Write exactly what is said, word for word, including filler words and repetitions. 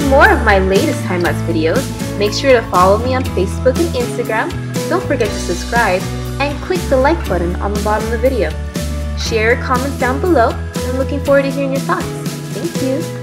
more of my latest time-lapse videos, make sure to follow me on Facebook and Instagram. Don't forget to subscribe and click the like button on the bottom of the video. Share your comments down below. I'm looking forward to hearing your thoughts. Thank you.